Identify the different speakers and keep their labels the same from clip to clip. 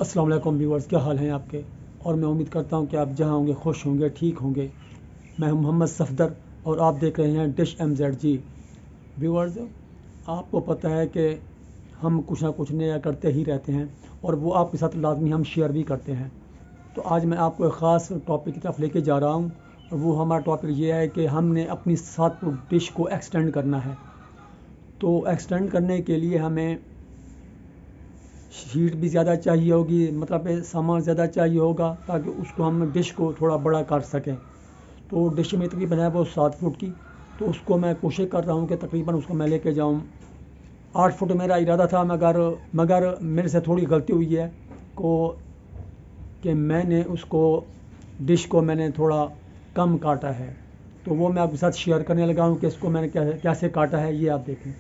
Speaker 1: अस्सलाम वालेकुम व्यूअर्स, क्या हाल हैं आपके। और मैं उम्मीद करता हूं कि आप जहां होंगे खुश होंगे, ठीक होंगे। मैं हूं मोहम्मद सफदर और आप देख रहे हैं डिश MZG। व्यूअर्स, आपको पता है कि हम कुछ ना कुछ नया करते ही रहते हैं और वो आपके साथ लाजमी हम शेयर भी करते हैं। तो आज मैं आपको एक ख़ास टॉपिक की तरफ लेके जा रहा हूँ और वो हमारा टॉपिक ये है कि हमने अपनी साथ डिश को एक्सटेंड करना है। तो एक्सटेंड करने के लिए हमें शीट भी ज़्यादा चाहिए होगी, मतलब सामान ज़्यादा चाहिए होगा ताकि उसको हम डिश को थोड़ा बड़ा कर सकें। तो डिश में तकरीबन है वो 7 फुट की, तो उसको मैं कोशिश कर रहा हूँ कि तकरीबन उसको मैं लेके जाऊँ। 8 फुट मेरा इरादा था, मगर मगर मेरे से थोड़ी गलती हुई है को कि मैंने उसको डिश को मैंने थोड़ा कम काटा है। तो वो मैं आपके साथ शेयर करने लगा हूँ कि इसको मैंने कैसे काटा है, ये आप देखें।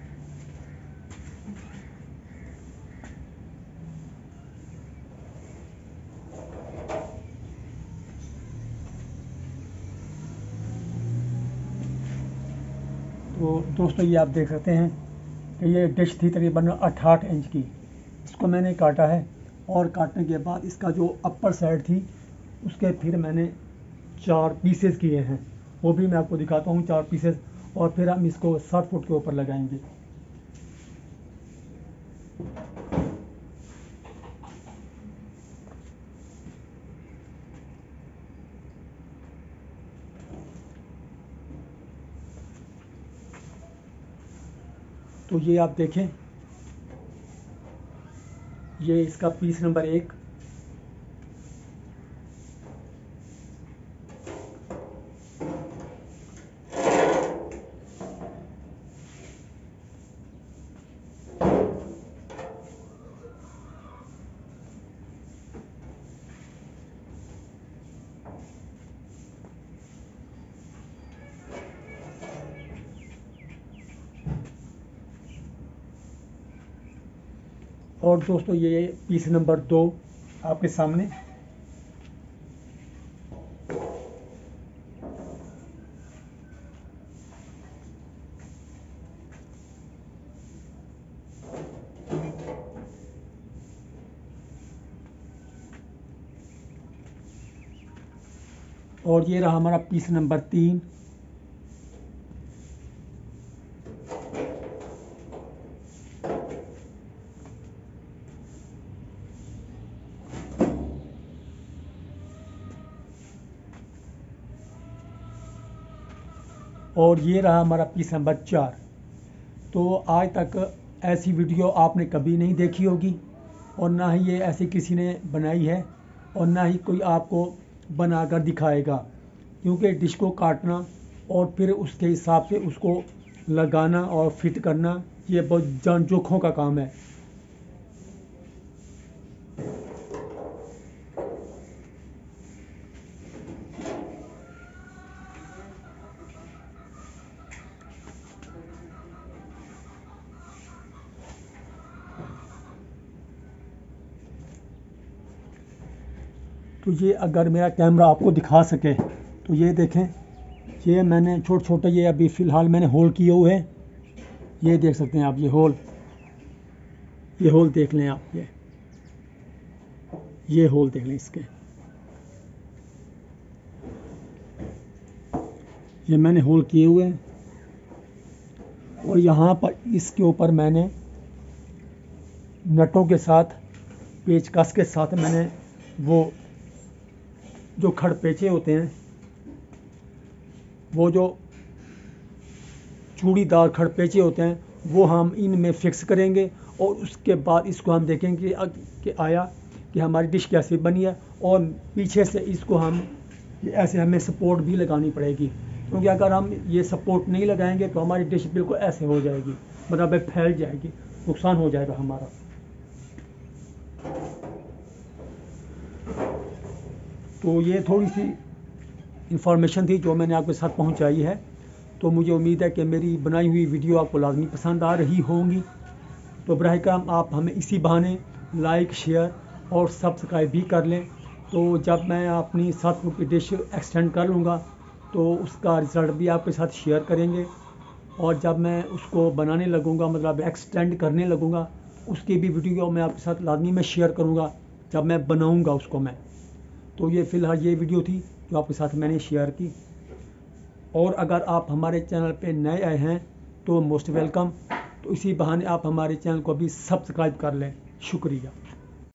Speaker 1: तो दोस्तों, ये आप देख सकते हैं कि ये डिश थी तकरीबन 8 इंच की। इसको मैंने काटा है और काटने के बाद इसका जो अपर साइड थी उसके फिर मैंने 4 पीसेस किए हैं। वो भी मैं आपको दिखाता हूँ, 4 पीसेस। और फिर हम इसको 7 फुट के ऊपर लगाएंगे। तो ये आप देखें, ये इसका पीस नंबर 1। और दोस्तों, ये पीस नंबर 2 आपके सामने। और ये रहा हमारा पीस नंबर 3। और ये रहा हमारा पीस नंबर 4। तो आज तक ऐसी वीडियो आपने कभी नहीं देखी होगी और ना ही ये ऐसी किसी ने बनाई है और ना ही कोई आपको बनाकर दिखाएगा, क्योंकि डिश को काटना और फिर उसके हिसाब से उसको लगाना और फिट करना ये बहुत जान जोखों का काम है। तो ये अगर मेरा कैमरा आपको दिखा सके तो ये देखें, ये मैंने छोटे छोटे ये अभी फ़िलहाल मैंने होल किए हुए हैं। ये देख सकते हैं आप, ये होल देख लें आप, ये होल देख लें इसके। ये मैंने होल किए हुए हैं और यहाँ पर इसके ऊपर मैंने नटों के साथ, पेचकस के साथ मैंने वो जो खड़पेचे होते हैं, वो जो चूड़ीदार खड़पेचे होते हैं, वो हम इनमें फिक्स करेंगे। और उसके बाद इसको हम देखेंगे कि आया कि हमारी डिश कैसी बनी है। और पीछे से इसको हम ऐसे हमें सपोर्ट भी लगानी पड़ेगी, क्योंकि अगर हम ये सपोर्ट नहीं लगाएंगे तो हमारी डिश बिल्कुल ऐसे हो जाएगी, मतलब फैल जाएगी, नुकसान हो जाएगा हमारा। तो ये थोड़ी सी इंफॉर्मेशन थी जो मैंने आपके साथ पहुंचाई है। तो मुझे उम्मीद है कि मेरी बनाई हुई वीडियो आपको लाजमी पसंद आ रही होंगी। तो बराह करम आप हमें इसी बहाने लाइक, शेयर और सब्सक्राइब भी कर लें। तो जब मैं अपनी 7 फुट की डिश एक्सटेंड कर लूँगा तो उसका रिज़ल्ट भी आपके साथ शेयर करेंगे। और जब मैं उसको बनाने लगूँगा, मतलब एक्सटेंड करने लगूँगा, उसकी भी वीडियो मैं आपके साथ लाजमी में शेयर करूँगा जब मैं बनाऊंगा उसको मैं। तो ये फ़िलहाल ये वीडियो थी जो आपके साथ मैंने शेयर की। और अगर आप हमारे चैनल पे नए आए हैं तो मोस्ट वेलकम। तो इसी बहाने आप हमारे चैनल को भी सब्सक्राइब कर लें। शुक्रिया।